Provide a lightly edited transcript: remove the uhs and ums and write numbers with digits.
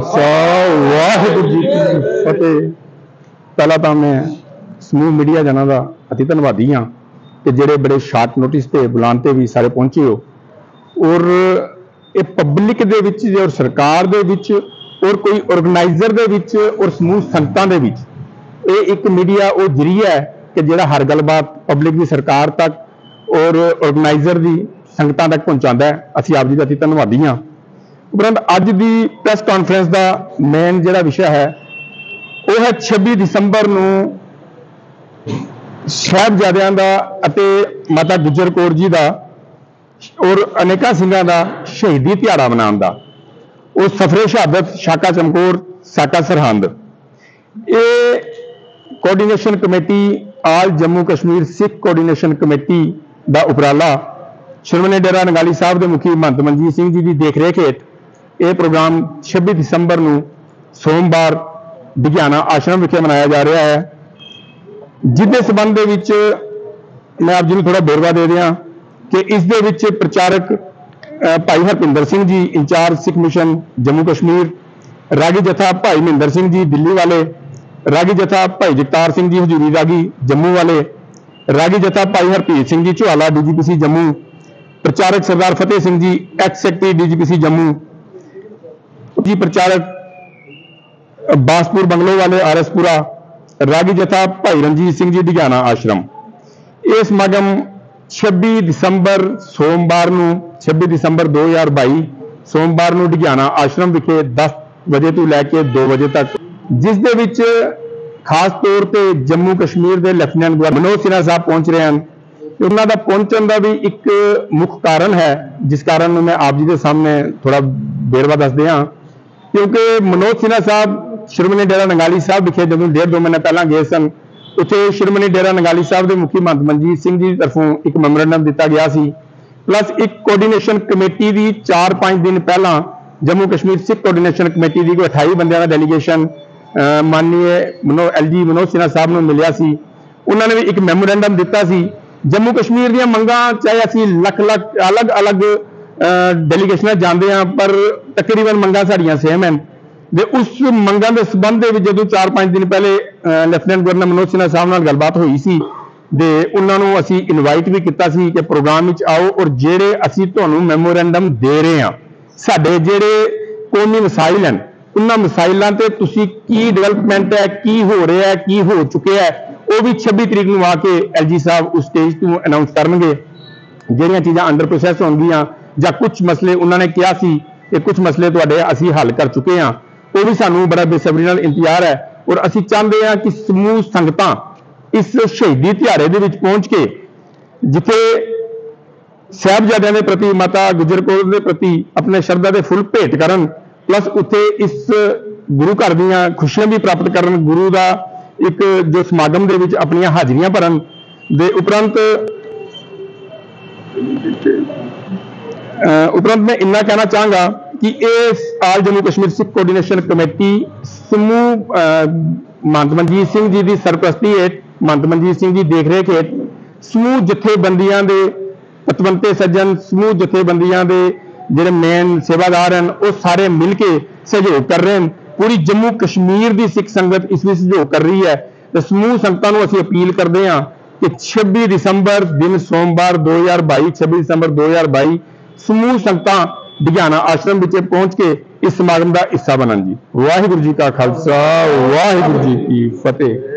वाहिगुरू जी की फतेह। पहला तो मैं समूह मीडिया जनां दा अति धन्नवादी हाँ कि जेड़े बड़े शार्ट नोटिस ते बुलान ते भी सारे पहुंचे हो और ये पब्लिक दे विच और सरकार दे विच और कोई ऑर्गेनाइजर दे विच और समूह संगतां दे विच ये एक मीडिया वो जरिया है कि जेड़ा हर गलबात पब्लिक की सरकार तक और ऑर्गेनाइजर की संगतां तक पहुँचाता है। असीं आप जी दा अति धन्नवादी हाँ। उपरंत अज की प्रैस कॉन्फ्रेंस का मेन जिहड़ा विषय है वो है 26 दिसंबर नूं साहिबजादियां दा अते माता गुजर कौर जी का और अनेका सिंघां दा शहीदी दिहाड़ा मनाउण दा। वो सफरे शहादत शाका चमकौर साका सरहंद। ये coordination committee all Jammu Kashmir Sikh coordination committee का उपराला श्रोमणी डेरा नंगाली साहब के मुखी महंत मनजीत सिंह जी की देखरेख हेठ यह प्रोग्राम 26 दिसंबर नूं सोमवार विज्ञाना आश्रम विखे मनाया जा रहा है, जिसके संबंध मैं आप जी को थोड़ा बेरवा दे दिया कि इस दे विच प्रचारक भाई हरपिंदर सिंह जी इंचार्ज सिख मिशन जम्मू कश्मीर, रागी जथा भाई महेंद्र सिंह जी दिल्ली वाले, रागी जथा भाई जगतार सिंह जी हजूरी रागी जम्मू वाले, रागी जथा भाई हरप्रीत सिंह जी चौहाला DGPC जम्मू, प्रचारक Sardar Fateh Singh ji ex secretary DGPC Jammu ji, प्रचारक बासपुर बंगलो वाले RSपुरा, रागी जथा भाई रणजीत सिंह जी डिगाना आश्रम। यह समागम 26 दिसंबर सोमवार नूं 26 दिसंबर 2022 सोमवार नूं डिगाना आश्रम विखे 10 बजे तो लैके 2 बजे तक, जिस दे विच खास तौर पर जम्मू कश्मीर के लैफ्टिनेंट गवर्नर मनोज सिन्हा साहब पहुंच रहे हैं। उन्हों का पहुंचने का भी एक मुख्य कारण है, जिस कारण मैं आप जी के सामने थोड़ा बेरवा दस दिया, क्योंकि मनोज सिन्हा साहब श्रोमणी डेरा नंगाली साहब विखे जो 1.5-2 महीने पहला गए सन, उत्थे श्रोमणी डेरा नंगाली साहब के मुखी महंत मनजीत सिंह जी तरफों एक मैमोरेंडम दिता गया सी, प्लस एक कोऑर्डिनेशन कमेटी की 4-5 दिन पहला जम्मू कश्मीर सिख कोऑर्डिनेशन कमेटी की 28 बंदियां का डेलीगेशन माननीय LG मनोज सिन्हा साहब ने मिलिया सी। उन्होंने भी एक मैमोरेंडम दिता सी। जम्मू कश्मीर दी मंगां चाहे असीं लख अलग अलग डेलीगेशन जाते हैं, पर तकरीबन मंगां साड़ियां सेम हैं। उस मंगां के संबंध में जो 4-5 दिन पहले लैफ्टिनेंट गवर्नर मनोज सिन्हा साहब नाल गलबात हुई सी, उन्होंने असीं इनवाइट भी किया सी कि प्रोग्राम में आओ और जेड़े असीं तुहानूं मैमोरेंडम दे रहे हैं, साडे जेड़े कौमी मसाइल हैं, उन्होंने मसाइलों से तुसीं की डेवलपमेंट है, की हो रहा है, की हो चुके है, वो भी 26 तरीक को आके LG साहब उस स्टेज तो अनाउंस करेंगे। ਜਿਹੜੀਆਂ चीज़ां अंडर प्रोसैस होंगियां ਜਾਂ कुछ मसले उन्होंने कहा सी कि कुछ मसले तुहाडे असीं हल कर चुके हैं, वो भी सानू बड़ा बेसब्री नाल इंतजार है और असीं चाहते हैं कि समूह संगतां इस शहीदी दिहाड़े दे विच पहुंच के जिथे साहिबजादियां दे प्रति माता गुजर कौर दे प्रति अपने शरधा दे फुल भेंट करन, प्लस उत्थे इस गुरु घर दीयां खुशियां भी प्राप्त करन, गुरु का एक जो समागम दे विच अपनियां हाजरियां भरन। दे उपरंत मैं इन्ना कहना चाहूँगा कि इस all Jammu Kashmir Sikh coordination committee समूह महंत मनजीत सिंह जी की सरप्रस्ती हेठ, महंत मनजीत सिंह जी देखरेख हेठ समूह जथेबंदियां दे पतवंते सज्जन, समूह जथेबंदियां दे जिहड़े मेन सेवादार हैं, वो सारे मिलके सहयोग कर रहे हैं। पूरी जम्मू कश्मीर की सिख संगत इसमें सहयोग कर रही है। तो समूह संगतां नूं असीं अपील करते हैं कि 26 दिसंबर दिन सोमवार 2022 26 दिसंबर 2022 समूह संगतां डिगाना आश्रम विच पहुंच के इस समागम का हिस्सा बनन जी। वाहिगुरू जी का खालसा, वाहिगुरू जी की फतेह।